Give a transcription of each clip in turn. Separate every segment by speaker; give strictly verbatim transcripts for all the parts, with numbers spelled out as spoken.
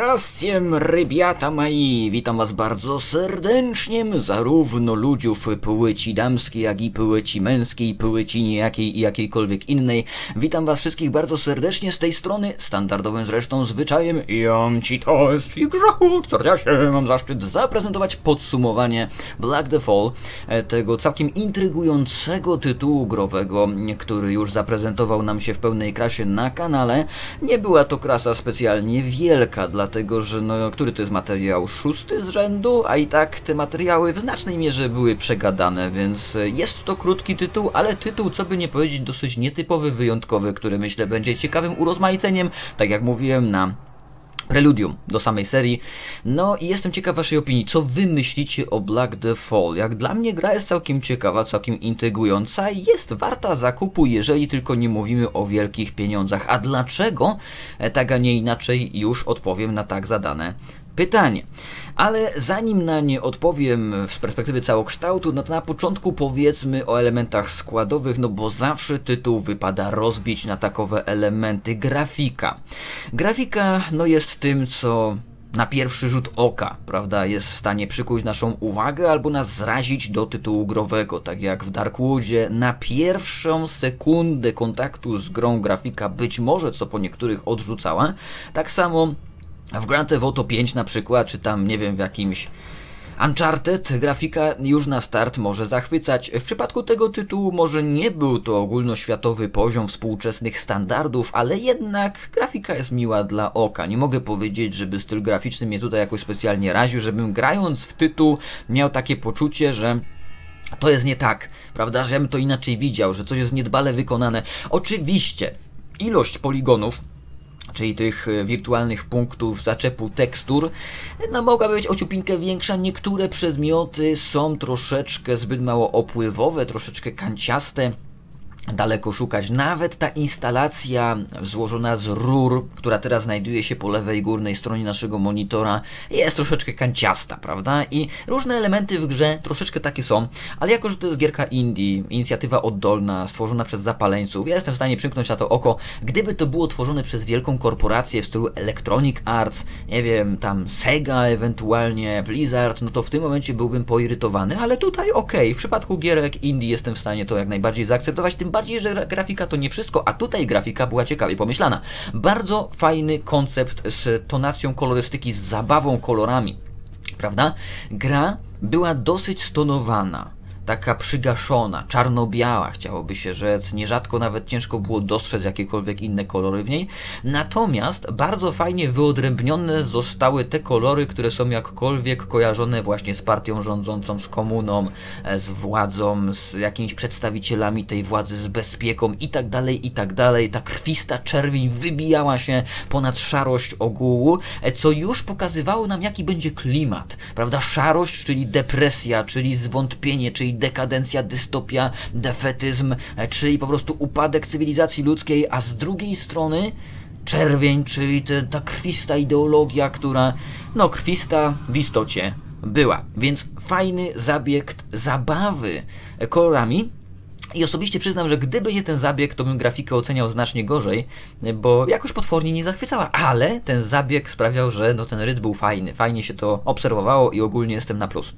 Speaker 1: Zdrastiem, rybiata moi! Witam was bardzo serdecznie, zarówno ludziów płci damskiej, jak i płci męskiej, płci niejakiej i jakiejkolwiek innej. Witam was wszystkich bardzo serdecznie z tej strony, standardowym zresztą zwyczajem. Jam ci to jest ci grzechu, serdecznie mam zaszczyt zaprezentować podsumowanie Black the Fall, tego całkiem intrygującego tytułu growego, który już zaprezentował nam się w pełnej krasie na kanale. Nie była to krasa specjalnie wielka, dlatego że no, który to jest materiał? Szósty z rzędu, a i tak te materiały w znacznej mierze były przegadane, więc jest to krótki tytuł, ale tytuł, co by nie powiedzieć, dosyć nietypowy, wyjątkowy, który myślę będzie ciekawym urozmaiceniem, tak jak mówiłem, na preludium do samej serii. No i jestem ciekaw waszej opinii, co wy myślicie o Black the Fall. Jak dla mnie gra jest całkiem ciekawa, całkiem intrygująca i jest warta zakupu, jeżeli tylko nie mówimy o wielkich pieniądzach. A dlaczego? Tak, a nie inaczej już odpowiem na tak zadane pytanie. Ale zanim na nie odpowiem z perspektywy całokształtu, no to na początku powiedzmy o elementach składowych, no bo zawsze tytuł wypada rozbić na takowe elementy. Grafika. Grafika no jest tym, co na pierwszy rzut oka, prawda, jest w stanie przykuć naszą uwagę albo nas zrazić do tytułu growego, tak jak w Darkwoodzie. Na pierwszą sekundę kontaktu z grą grafika być może co po niektórych odrzucała, tak samo w Grand Theft Auto pięć na przykład, czy tam, nie wiem, w jakimś Uncharted, grafika już na start może zachwycać. W przypadku tego tytułu może nie był to ogólnoświatowy poziom współczesnych standardów, ale jednak grafika jest miła dla oka. Nie mogę powiedzieć, żeby styl graficzny mnie tutaj jakoś specjalnie raził, żebym grając w tytuł miał takie poczucie, że to jest nie tak, prawda, że ja bym to inaczej widział, że coś jest niedbale wykonane. Oczywiście ilość poligonów, czyli tych wirtualnych punktów zaczepu tekstur, no mogła być ociupinkę większa. Niektóre przedmioty są troszeczkę zbyt mało opływowe, troszeczkę kanciaste. Daleko szukać. Nawet ta instalacja złożona z rur, która teraz znajduje się po lewej górnej stronie naszego monitora, jest troszeczkę kanciasta, prawda? I różne elementy w grze troszeczkę takie są, ale jako że to jest gierka indie, inicjatywa oddolna, stworzona przez zapaleńców, ja jestem w stanie przymknąć na to oko. Gdyby to było tworzone przez wielką korporację w stylu Electronic Arts, nie wiem, tam Sega ewentualnie, Blizzard, no to w tym momencie byłbym poirytowany, ale tutaj okej, okay. W przypadku gierek indie jestem w stanie to jak najbardziej zaakceptować, tym bardziej, że grafika to nie wszystko, a tutaj grafika była ciekawie pomyślana. Bardzo fajny koncept z tonacją kolorystyki, z zabawą kolorami, prawda? Gra była dosyć stonowana, taka przygaszona, czarno-biała, chciałoby się rzec. Nierzadko nawet ciężko było dostrzec jakiekolwiek inne kolory w niej. Natomiast bardzo fajnie wyodrębnione zostały te kolory, które są jakkolwiek kojarzone właśnie z partią rządzącą, z komuną, z władzą, z jakimiś przedstawicielami tej władzy, z bezpieką i tak dalej, i tak dalej. Ta krwista czerwień wybijała się ponad szarość ogółu, co już pokazywało nam, jaki będzie klimat, prawda? Szarość, czyli depresja, czyli zwątpienie, czyli dekadencja, dystopia, defetyzm, czyli po prostu upadek cywilizacji ludzkiej, a z drugiej strony czerwień, czyli te, ta krwista ideologia, która, no krwista w istocie była. Więc fajny zabieg zabawy kolorami. I osobiście przyznam, że gdyby nie ten zabieg, to bym grafikę oceniał znacznie gorzej, bo jakoś potwornie nie zachwycała, ale ten zabieg sprawiał, że no ten rytm był fajny, fajnie się to obserwowało i ogólnie jestem na plus.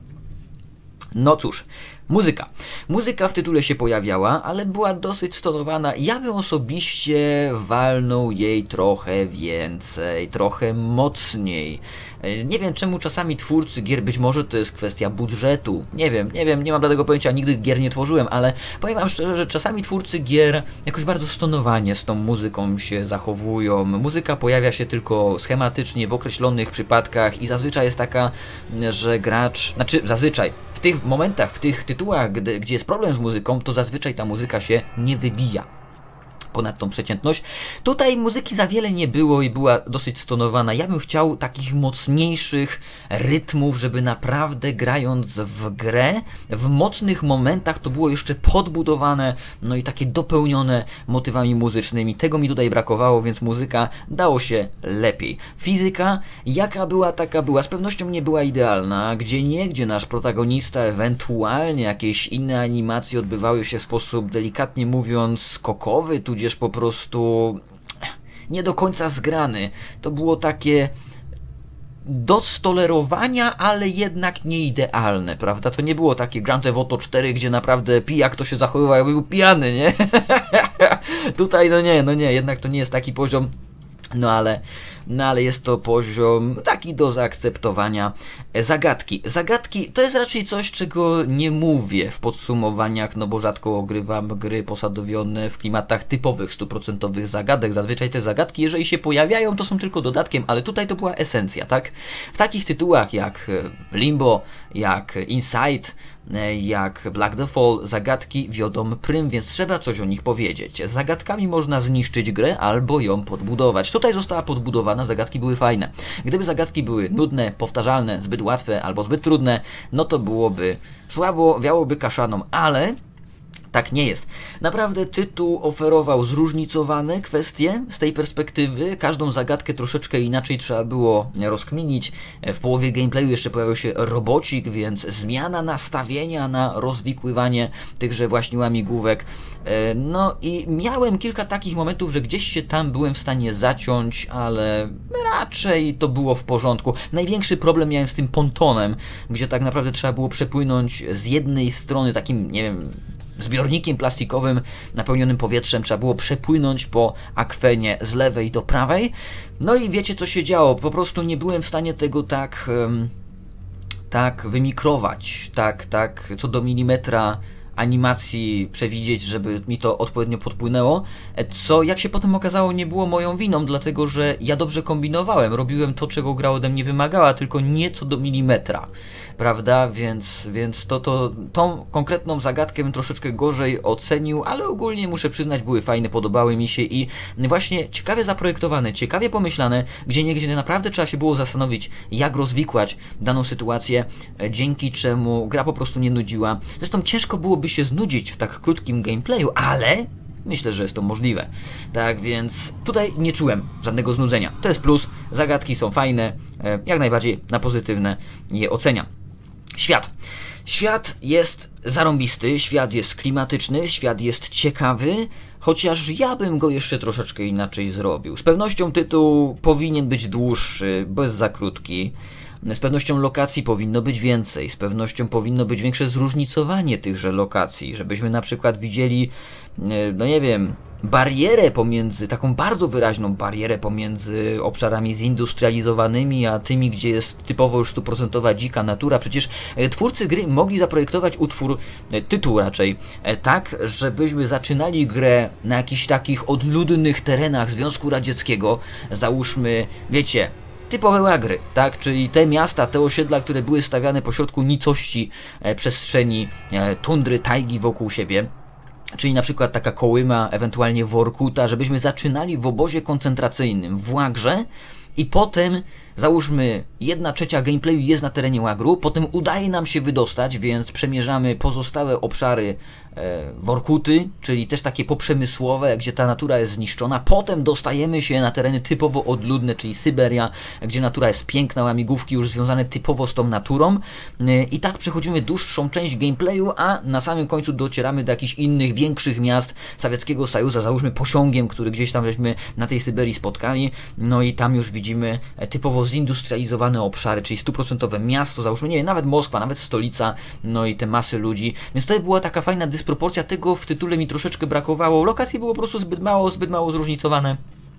Speaker 1: No cóż, muzyka. Muzyka w tytule się pojawiała, ale była dosyć stonowana. Ja bym osobiście walnął jej trochę więcej, trochę mocniej. Nie wiem czemu czasami twórcy gier, być może to jest kwestia budżetu, nie wiem, nie wiem, nie mam żadnego pojęcia, nigdy gier nie tworzyłem, ale powiem wam szczerze, że czasami twórcy gier jakoś bardzo stonowanie z tą muzyką się zachowują. Muzyka pojawia się tylko schematycznie w określonych przypadkach i zazwyczaj jest taka, że gracz, znaczy zazwyczaj w tych momentach, w tych tytułach, gdy, gdzie jest problem z muzyką, to zazwyczaj ta muzyka się nie wybija ponad tą przeciętność. Tutaj muzyki za wiele nie było i była dosyć stonowana. Ja bym chciał takich mocniejszych rytmów, żeby naprawdę grając w grę, w mocnych momentach to było jeszcze podbudowane, no i takie dopełnione motywami muzycznymi. Tego mi tutaj brakowało, więc muzyka dało się lepiej. Fizyka, jaka była, taka była. Z pewnością nie była idealna. Gdzie niegdzie nasz protagonista, ewentualnie jakieś inne animacje odbywały się w sposób, delikatnie mówiąc, skokowy, tudzież po prostu nie do końca zgrany. To było takie do stolerowania, ale jednak nie idealne, prawda? To nie było takie Grand Theft Auto cztery, gdzie naprawdę pijak to się zachowywał, jakby był pijany, nie? Tutaj no nie, no nie, jednak to nie jest taki poziom, no ale... No ale jest to poziom taki do zaakceptowania. Zagadki. Zagadki to jest raczej coś, czego nie mówię w podsumowaniach, no bo rzadko ogrywam gry posadowione w klimatach typowych, stuprocentowych zagadek. Zazwyczaj te zagadki, jeżeli się pojawiają, to są tylko dodatkiem, ale tutaj to była esencja, tak? W takich tytułach jak Limbo, jak Inside, jak Black the Fall, zagadki wiodą prym, więc trzeba coś o nich powiedzieć. Zagadkami można zniszczyć grę albo ją podbudować. Tutaj została podbudowana, zagadki były fajne. Gdyby zagadki były nudne, powtarzalne, zbyt łatwe albo zbyt trudne, no to byłoby słabo, wiałoby kaszaną, ale... tak nie jest. Naprawdę tytuł oferował zróżnicowane kwestie z tej perspektywy. Każdą zagadkę troszeczkę inaczej trzeba było rozkminić. W połowie gameplayu jeszcze pojawił się robocik, więc zmiana nastawienia na rozwikływanie tychże właśnie łamigłówek. No i miałem kilka takich momentów, że gdzieś się tam byłem w stanie zaciąć, ale raczej to było w porządku. Największy problem miałem z tym pontonem, gdzie tak naprawdę trzeba było przepłynąć z jednej strony takim, nie wiem, zbiornikiem plastikowym napełnionym powietrzem, trzeba było przepłynąć po akwenie z lewej do prawej. No i wiecie, co się działo, po prostu nie byłem w stanie tego tak um, tak wymikrować, tak, tak co do milimetra animacji przewidzieć, żeby mi to odpowiednio podpłynęło, co jak się potem okazało nie było moją winą, dlatego że ja dobrze kombinowałem, robiłem to, czego gra ode mnie wymagała, tylko nie co do milimetra, prawda, więc, więc to, to, tą konkretną zagadkę bym troszeczkę gorzej ocenił, ale ogólnie muszę przyznać, były fajne, podobały mi się i właśnie ciekawie zaprojektowane, ciekawie pomyślane, gdzie niegdzie naprawdę trzeba się było zastanowić, jak rozwikłać daną sytuację, dzięki czemu gra po prostu nie nudziła. Zresztą ciężko byłoby się znudzić w tak krótkim gameplayu, ale myślę, że jest to możliwe. Tak więc tutaj nie czułem żadnego znudzenia. To jest plus, zagadki są fajne, jak najbardziej na pozytywne je oceniam. Świat. Świat jest zarąbisty, świat jest klimatyczny, świat jest ciekawy, chociaż ja bym go jeszcze troszeczkę inaczej zrobił. Z pewnością tytuł powinien być dłuższy, bo jest za krótki. Z pewnością lokacji powinno być więcej, z pewnością powinno być większe zróżnicowanie tychże lokacji, żebyśmy na przykład widzieli, no nie wiem, barierę pomiędzy, taką bardzo wyraźną barierę pomiędzy obszarami zindustrializowanymi, a tymi, gdzie jest typowo już stuprocentowa dzika natura. Przecież twórcy gry mogli zaprojektować utwór, tytuł raczej, tak, żebyśmy zaczynali grę na jakichś takich odludnych terenach Związku Radzieckiego, załóżmy, wiecie, typowe łagry, tak? Czyli te miasta, te osiedla, które były stawiane pośrodku nicości e, przestrzeni e, tundry, tajgi wokół siebie. Czyli na przykład taka Kołyma, ewentualnie Workuta, żebyśmy zaczynali w obozie koncentracyjnym w Łagrze i potem, załóżmy, jedna trzecia gameplayu jest na terenie Łagru, potem udaje nam się wydostać, więc przemierzamy pozostałe obszary e, Workuty, czyli też takie poprzemysłowe, gdzie ta natura jest zniszczona. Potem dostajemy się na tereny typowo odludne, czyli Syberia, gdzie natura jest piękna, łamigłówki już związane typowo z tą naturą. E, I tak przechodzimy dłuższą część gameplayu, a na samym końcu docieramy do jakichś innych, większych miast Sowieckiego Sojuszu, załóżmy Posiągiem, który gdzieś tam żeśmy na tej Syberii spotkali. No i tam już widzimy typowo zindustrializowane obszary, czyli stuprocentowe miasto, załóżmy, nie wiem, nawet Moskwa, nawet stolica, no i te masy ludzi. Więc to była taka fajna dysproporcja, tego w tytule mi troszeczkę brakowało. Lokacji było po prostu zbyt mało, zbyt mało zróżnicowane,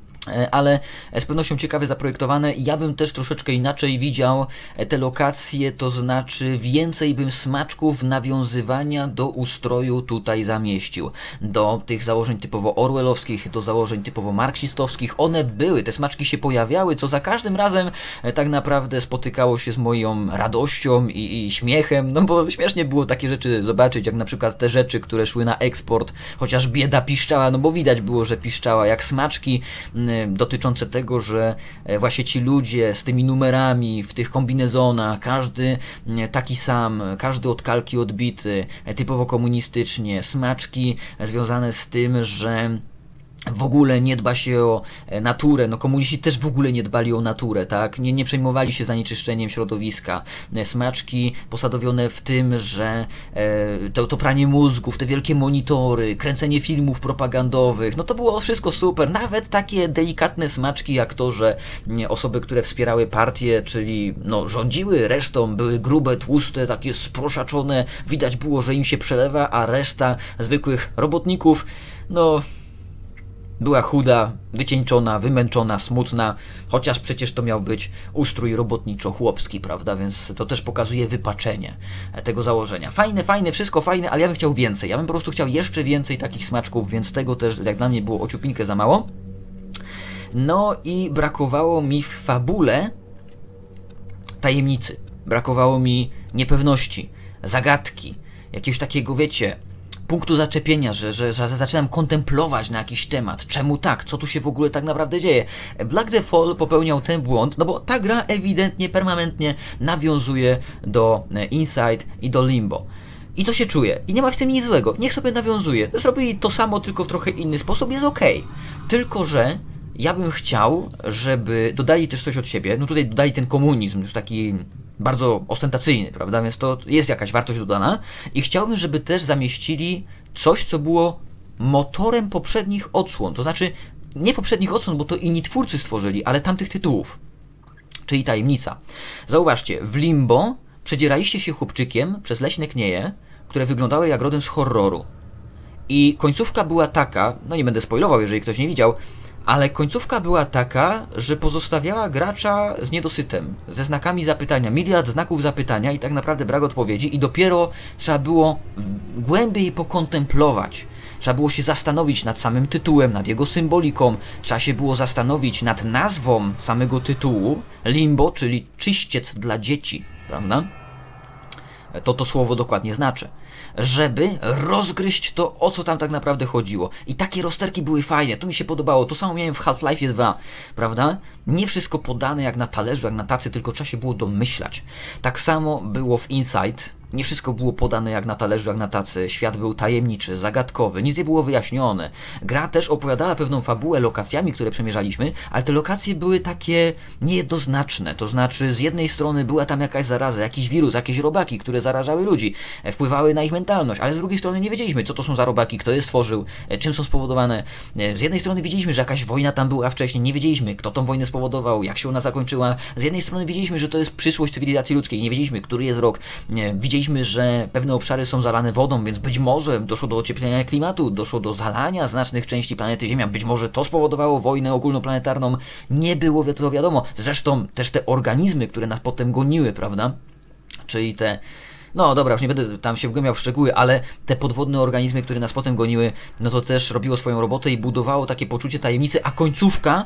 Speaker 1: ale z pewnością ciekawie zaprojektowane. Ja bym też troszeczkę inaczej widział te lokacje, to znaczy więcej bym smaczków nawiązywania do ustroju tutaj zamieścił. Do tych założeń typowo orwellowskich, do założeń typowo marksistowskich. One były, te smaczki się pojawiały, co za każdym razem tak naprawdę spotykało się z moją radością i, i śmiechem, no bo śmiesznie było takie rzeczy zobaczyć, jak na przykład te rzeczy, które szły na eksport, chociaż bieda piszczała, no bo widać było, że piszczała, jak smaczki dotyczące tego, że właśnie ci ludzie z tymi numerami w tych kombinezonach, każdy taki sam, każdy od kalki odbity, typowo komunistycznie, smaczki związane z tym, że w ogóle nie dba się o naturę, no komuniści też w ogóle nie dbali o naturę, tak, nie, nie przejmowali się zanieczyszczeniem środowiska, smaczki posadowione w tym, że e, to, to pranie mózgów, te wielkie monitory, kręcenie filmów propagandowych, no to było wszystko super, nawet takie delikatne smaczki jak to, że nie, osoby, które wspierały partię, czyli no rządziły resztą, były grube, tłuste, takie sproszaczone, widać było, że im się przelewa, a reszta zwykłych robotników, no była chuda, wycieńczona, wymęczona, smutna, chociaż przecież to miał być ustrój robotniczo-chłopski, prawda, więc to też pokazuje wypaczenie tego założenia. Fajne, fajne, wszystko fajne, ale ja bym chciał więcej, ja bym po prostu chciał jeszcze więcej takich smaczków, więc tego też jak dla mnie było o ciupinkę za mało. No i brakowało mi w fabule tajemnicy, brakowało mi niepewności, zagadki, jakiegoś takiego, wiecie, punktu zaczepienia, że, że, że zaczynam kontemplować na jakiś temat. Czemu tak? Co tu się w ogóle tak naprawdę dzieje? Black the Fall popełniał ten błąd, no bo ta gra ewidentnie, permanentnie nawiązuje do Inside i do Limbo. I to się czuje. I nie ma w tym nic złego. Niech sobie nawiązuje. Zrobili to samo, tylko w trochę inny sposób. Jest okej. Tylko, że ja bym chciał, żeby dodali też coś od siebie. No tutaj dodali ten komunizm, już taki bardzo ostentacyjny, prawda, więc to jest jakaś wartość dodana i chciałbym, żeby też zamieścili coś, co było motorem poprzednich odsłon, to znaczy nie poprzednich odsłon, bo to inni twórcy stworzyli, ale tamtych tytułów, czyli tajemnica. Zauważcie, w Limbo przedzieraliście się chłopczykiem przez leśne knieje, które wyglądały jak rodem z horroru i końcówka była taka, no nie będę spoilował, jeżeli ktoś nie widział, ale końcówka była taka, że pozostawiała gracza z niedosytem, ze znakami zapytania, miliard znaków zapytania i tak naprawdę brak odpowiedzi i dopiero trzeba było głębiej pokontemplować. Trzeba było się zastanowić nad samym tytułem, nad jego symboliką, trzeba się było zastanowić nad nazwą samego tytułu, Limbo, czyli czyściec dla dzieci, prawda? To to słowo dokładnie znaczy. Żeby rozgryźć to, o co tam tak naprawdę chodziło. I takie rozterki były fajne, to mi się podobało. To samo miałem w Half-Life dwa, prawda? Nie wszystko podane jak na talerzu, jak na tacy, tylko trzeba się było domyślać. Tak samo było w Inside. Nie wszystko było podane jak na talerzu, jak na tacy. Świat był tajemniczy, zagadkowy, nic nie było wyjaśnione. Gra też opowiadała pewną fabułę lokacjami, które przemierzaliśmy, ale te lokacje były takie niejednoznaczne. To znaczy, z jednej strony była tam jakaś zaraza, jakiś wirus, jakieś robaki, które zarażały ludzi, wpływały na ich mentalność, ale z drugiej strony nie wiedzieliśmy, co to są za robaki, kto je stworzył, czym są spowodowane. Z jednej strony wiedzieliśmy, że jakaś wojna tam była wcześniej, nie wiedzieliśmy, kto tą wojnę spowodował, jak się ona zakończyła. Z jednej strony wiedzieliśmy, że to jest przyszłość cywilizacji ludzkiej, nie wiedzieliśmy, który jest rok. Widzieliśmy, że pewne obszary są zalane wodą, więc być może doszło do ocieplenia klimatu, doszło do zalania znacznych części planety Ziemia, być może to spowodowało wojnę ogólnoplanetarną, nie było to wiadomo. Zresztą też te organizmy, które nas potem goniły, prawda? Czyli te, no dobra, już nie będę tam się wgłębiał w szczegóły, ale te podwodne organizmy, które nas potem goniły, no to też robiło swoją robotę i budowało takie poczucie tajemnicy, a końcówka,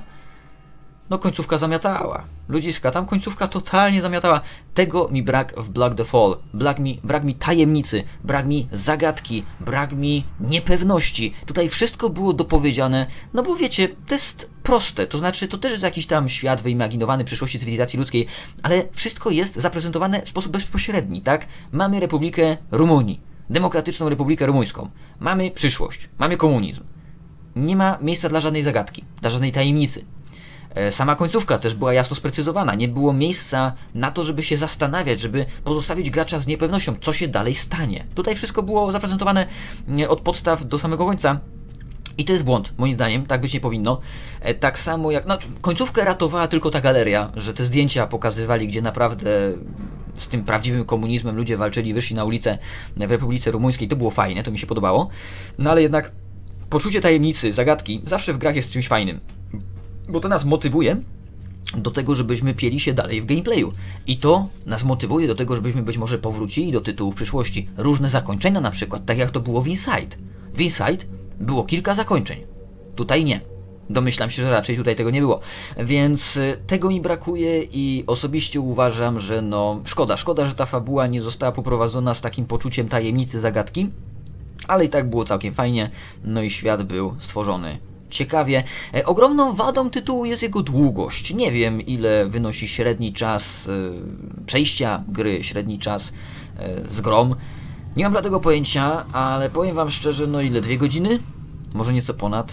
Speaker 1: no końcówka zamiatała. Ludziska, tam końcówka totalnie zamiatała. Tego mi brak w Black the Fall. Brak mi, brak mi tajemnicy, brak mi zagadki, brak mi niepewności. Tutaj wszystko było dopowiedziane, no bo wiecie, to jest proste, to znaczy to też jest jakiś tam świat wyimaginowany przyszłości cywilizacji ludzkiej, ale wszystko jest zaprezentowane w sposób bezpośredni, tak? Mamy Republikę Rumunii, Demokratyczną Republikę Rumuńską, mamy przyszłość, mamy komunizm. Nie ma miejsca dla żadnej zagadki, dla żadnej tajemnicy. Sama końcówka też była jasno sprecyzowana, nie było miejsca na to, żeby się zastanawiać, żeby pozostawić gracza z niepewnością, co się dalej stanie. Tutaj wszystko było zaprezentowane od podstaw do samego końca i to jest błąd, moim zdaniem, tak być nie powinno. Tak samo jak, no końcówkę ratowała tylko ta galeria, że te zdjęcia pokazywali, gdzie naprawdę z tym prawdziwym komunizmem ludzie walczyli, wyszli na ulicę w Republice Rumuńskiej, to było fajne, to mi się podobało, no ale jednak poczucie tajemnicy, zagadki zawsze w grach jest czymś fajnym. Bo to nas motywuje do tego, żebyśmy pieli się dalej w gameplayu. I to nas motywuje do tego, żebyśmy być może powrócili do tytułu w przyszłości. Różne zakończenia na przykład, tak jak to było w Inside. W Inside było kilka zakończeń. Tutaj nie. Domyślam się, że raczej tutaj tego nie było. Więc tego mi brakuje i osobiście uważam, że no szkoda, szkoda, że ta fabuła nie została poprowadzona z takim poczuciem tajemnicy, zagadki. Ale i tak było całkiem fajnie. No i świat był stworzony ciekawie. E, ogromną wadą tytułu jest jego długość. Nie wiem, ile wynosi średni czas e, przejścia gry, średni czas e, z grą. Nie mam dlatego pojęcia, ale powiem wam szczerze, no ile, dwie godziny? Może nieco ponad?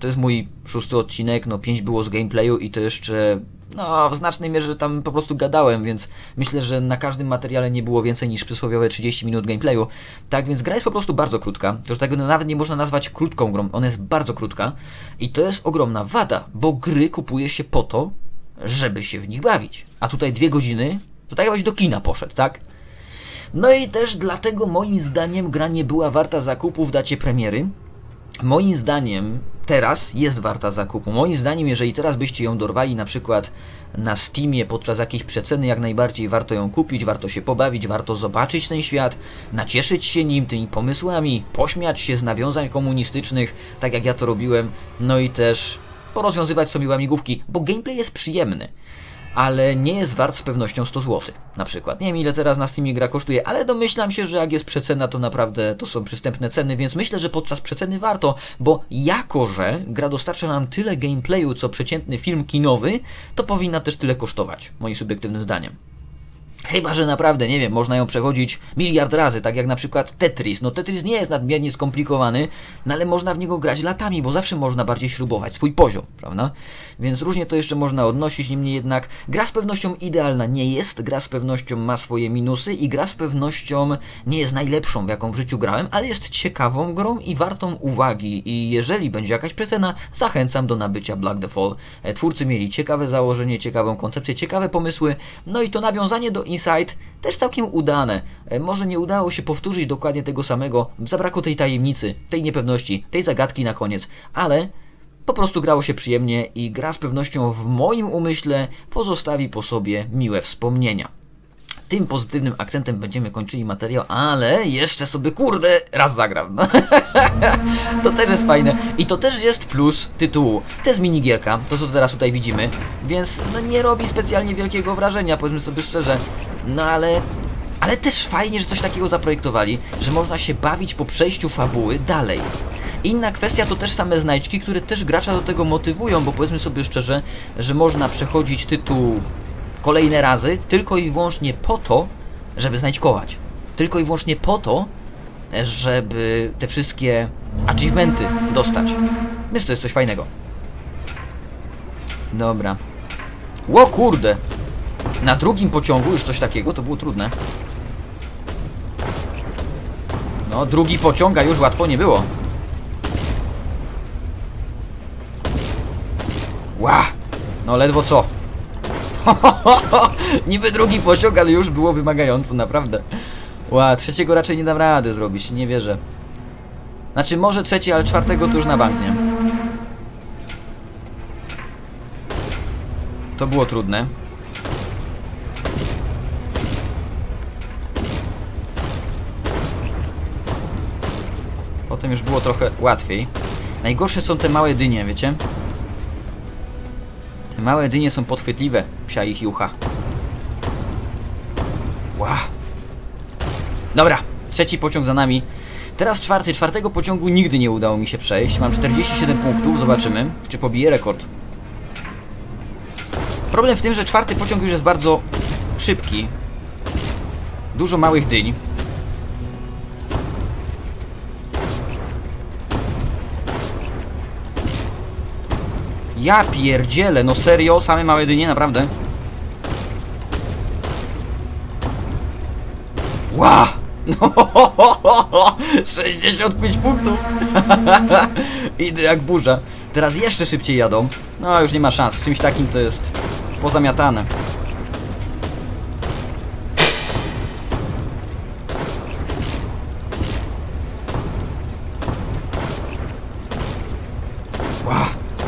Speaker 1: to jest mój szósty odcinek, no pięć było z gameplayu i to jeszcze, no w znacznej mierze tam po prostu gadałem, więc myślę, że na każdym materiale nie było więcej niż przysłowiowe trzydzieści minut gameplayu. Tak więc gra jest po prostu bardzo krótka, to już tego nawet nie można nazwać krótką grą, ona jest bardzo krótka i to jest ogromna wada, bo gry kupuje się po to, żeby się w nich bawić. A tutaj dwie godziny, to tak jakbyś do kina poszedł, tak? No i też dlatego moim zdaniem gra nie była warta zakupu w dacie premiery. Moim zdaniem teraz jest warta zakupu. Moim zdaniem, jeżeli teraz byście ją dorwali na przykład na Steamie podczas jakiejś przeceny, jak najbardziej warto ją kupić, warto się pobawić, warto zobaczyć ten świat, nacieszyć się nim, tymi pomysłami, pośmiać się z nawiązań komunistycznych, tak jak ja to robiłem, no i też porozwiązywać sobie łamigłówki, bo gameplay jest przyjemny, ale nie jest wart z pewnością sto złotych na przykład. Nie wiem, ile teraz na Steamie gra kosztuje, ale domyślam się, że jak jest przecena, to naprawdę to są przystępne ceny, więc myślę, że podczas przeceny warto, bo jako że gra dostarcza nam tyle gameplayu, co przeciętny film kinowy, to powinna też tyle kosztować, moim subiektywnym zdaniem. Chyba że naprawdę, nie wiem, można ją przechodzić miliard razy, tak jak na przykład Tetris. No Tetris nie jest nadmiernie skomplikowany, no ale można w niego grać latami, bo zawsze można bardziej śrubować swój poziom, prawda? Więc różnie to jeszcze można odnosić, niemniej jednak gra z pewnością idealna nie jest, gra z pewnością ma swoje minusy i gra z pewnością nie jest najlepszą, w jaką w życiu grałem, ale jest ciekawą grą i wartą uwagi i jeżeli będzie jakaś przecena, zachęcam do nabycia Black the Fall. Twórcy mieli ciekawe założenie, ciekawą koncepcję, ciekawe pomysły, no i to nawiązanie do Inside też całkiem udane. Może nie udało się powtórzyć dokładnie tego samego, zabrakło tej tajemnicy, tej niepewności, tej zagadki na koniec, ale po prostu grało się przyjemnie i gra z pewnością w moim umyśle pozostawi po sobie miłe wspomnienia. Tym pozytywnym akcentem będziemy kończyli materiał, ale jeszcze sobie, kurde, raz zagram. No. To też jest fajne i to też jest plus tytułu. To jest minigierka, to co teraz tutaj widzimy, więc no, nie robi specjalnie wielkiego wrażenia, powiedzmy sobie szczerze. No ale, ale też fajnie, że coś takiego zaprojektowali, że można się bawić po przejściu fabuły dalej. Inna kwestia to też same znajdźki, które też gracza do tego motywują, bo powiedzmy sobie szczerze, że można przechodzić tytuł kolejne razy tylko i wyłącznie po to, żeby znajdźkować. Tylko i wyłącznie po to, żeby te wszystkie achievementy dostać. Więc to jest coś fajnego. Dobra. Ło kurde! Na drugim pociągu już coś takiego, to było trudne. No, drugi pociąg, a już łatwo nie było. Ła! No ledwo co. Niby drugi pociąg, ale już było wymagająco, naprawdę. Ła, trzeciego raczej nie dam rady zrobić, nie wierzę. Znaczy może trzeci, ale czwartego to już na bank, nie? To było trudne. Potem już było trochę łatwiej. Najgorsze są te małe dynie, wiecie? Te małe dynie są podchwytliwe, psia ich jucha. Ła. Dobra, trzeci pociąg za nami. Teraz czwarty. Czwartego pociągu nigdy nie udało mi się przejść. Mam czterdzieści siedem punktów, zobaczymy, czy pobiję rekord. Problem w tym, że czwarty pociąg już jest bardzo szybki. Dużo małych dyń. Ja pierdzielę, no serio, same małe dynie, naprawdę. Ła! No, sześćdziesiąt pięć punktów. Idę jak burza. Teraz jeszcze szybciej jadą. No już nie ma szans, z czymś takim to jest pozamiatane. Ła!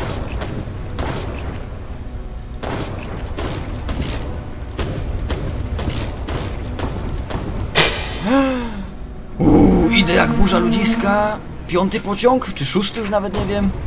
Speaker 1: Uuu, idę jak burza ludziska. Piąty pociąg, czy szósty już nawet nie wiem.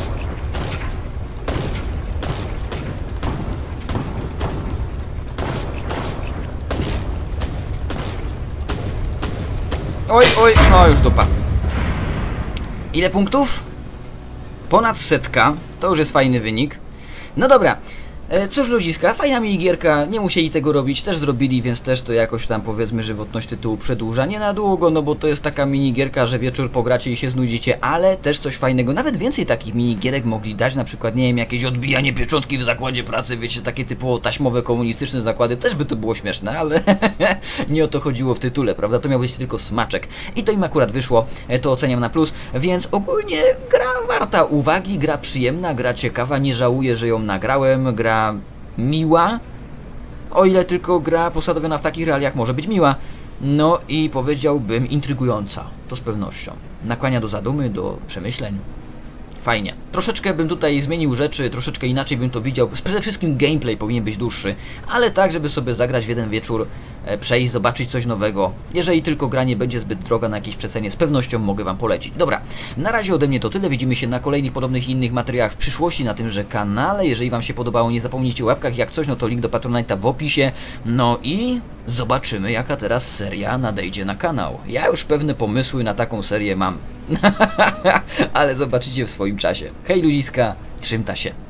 Speaker 1: Oj, oj, no już dupa. Ile punktów? Ponad setka, to już jest fajny wynik. No dobra, E, cóż ludziska, fajna minigierka, nie musieli tego robić, też zrobili, więc też to jakoś tam powiedzmy żywotność tytułu przedłuża, nie na długo, no bo to jest taka minigierka, że wieczór pogracie i się znudzicie, ale też coś fajnego, nawet więcej takich minigierek mogli dać, na przykład, nie wiem, jakieś odbijanie pieczątki w zakładzie pracy, wiecie, takie typowo taśmowe, komunistyczne zakłady, też by to było śmieszne, ale nie o to chodziło w tytule, prawda, to miał być tylko smaczek i to im akurat wyszło, to oceniam na plus, więc ogólnie gra warta uwagi, gra przyjemna, gra ciekawa, nie żałuję, że ją nagrałem, gra miła, o ile tylko gra postanowiona w takich realiach może być miła, no i powiedziałbym intrygująca, to z pewnością, nakłania do zadumy, do przemyśleń. Fajnie. Troszeczkę bym tutaj zmienił rzeczy, troszeczkę inaczej bym to widział. Przede wszystkim gameplay powinien być dłuższy, ale tak, żeby sobie zagrać w jeden wieczór, e, przejść, zobaczyć coś nowego. Jeżeli tylko gra nie będzie zbyt droga na jakieś przecenie, z pewnością mogę Wam polecić. Dobra, na razie ode mnie to tyle. Widzimy się na kolejnych podobnych innych materiałach w przyszłości na tymże kanale. Jeżeli Wam się podobało, nie zapomnijcie o łapkach. Jak coś, no to link do Patronite'a w opisie. No i zobaczymy, jaka teraz seria nadejdzie na kanał. Ja już pewne pomysły na taką serię mam. Ale zobaczycie w swoim czasie. Hej ludziska, trzymta się.